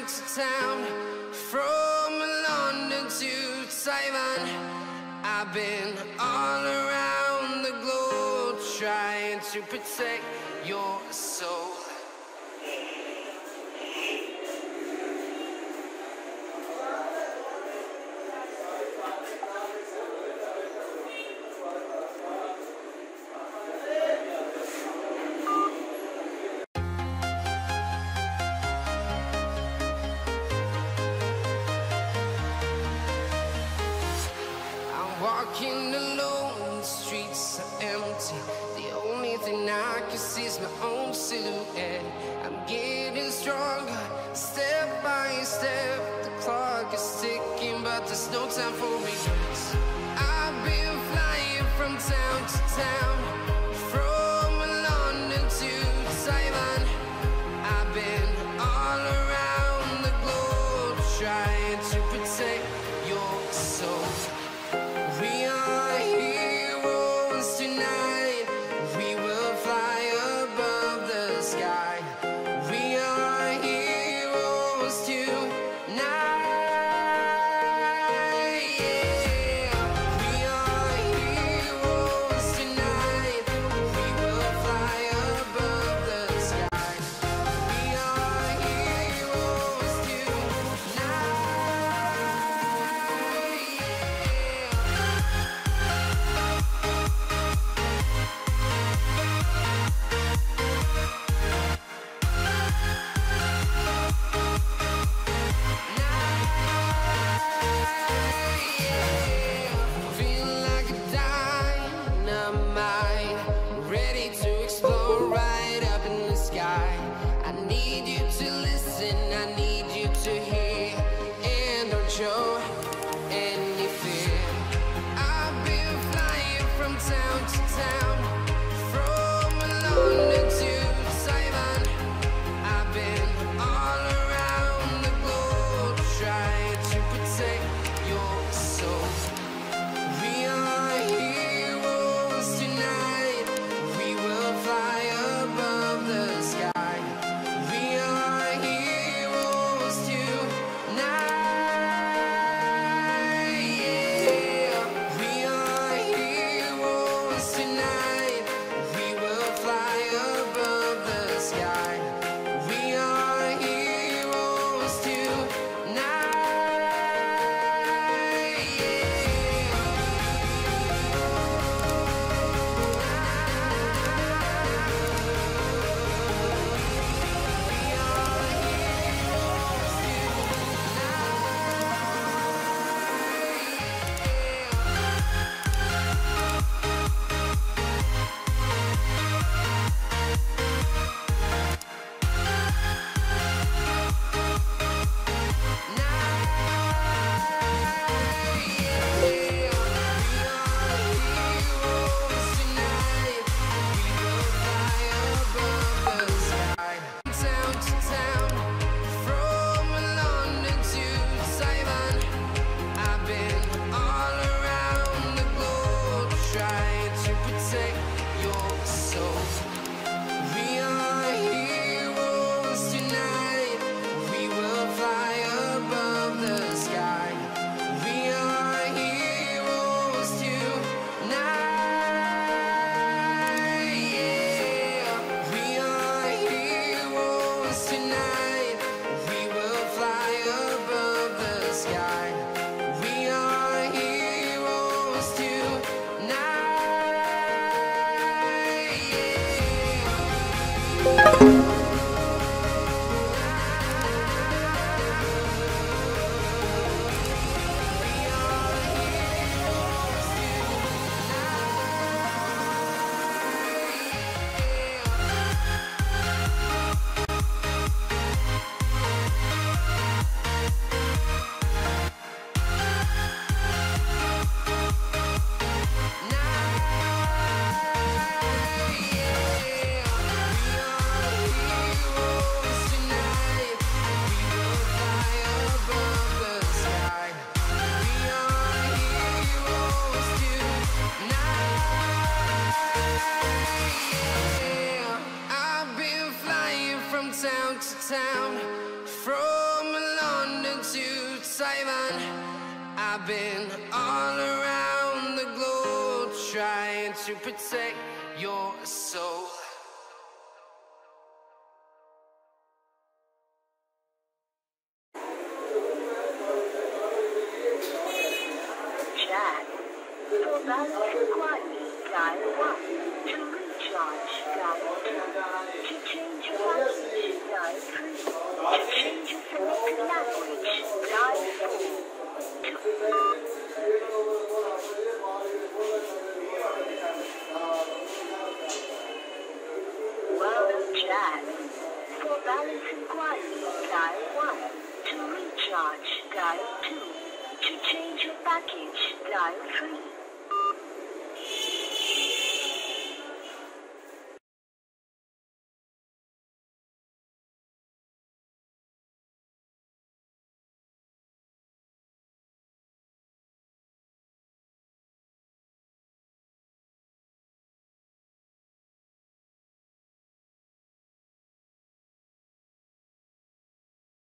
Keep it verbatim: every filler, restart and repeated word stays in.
town to town, from London to Taiwan. I've been all around the globe trying to protect your soul. Walking alone, the streets are empty. The only thing I can see is my own silhouette. I'm getting stronger, step by step. The clock is ticking, but there's no time for regrets. I've been flying from town to town, from London to Taiwan. I've been all around the globe trying to protect your soul. We are heroes tonight. We will fly above the sky. We are heroes tonight. Yeah. We are heroes tonight. to protect your soul. Jack, for balance inquiry, dial one. To recharge, dial two. To change your language, dial three. To change your selected language, dial four. Welcome, Jack. For balance inquiry, dial one. To recharge, dial two. To change your package, dial three.